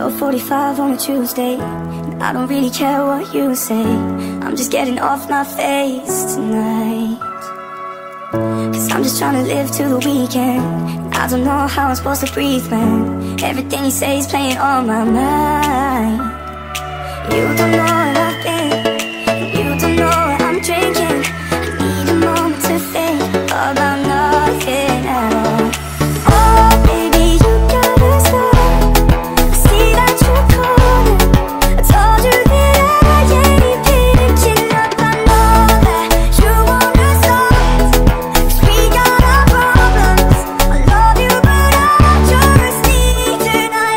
12:45 on a Tuesday, and I don't really care what you say. I'm just getting off my face tonight, 'cause I'm just trying to live till the weekend. And I don't know how I'm supposed to breathe when everything you say is playing on my mind. You don't know what I've been, and you don't know what I'm drinking. I need a moment to think about nothing at all. Oh baby, you gotta stop. I see that you're calling. I told you that I ain't picking up. I know that you wanna start, 'cause we got our problems. I love you but I just need tonight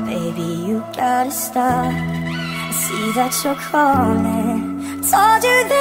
stop. I see that you're calling. Told you that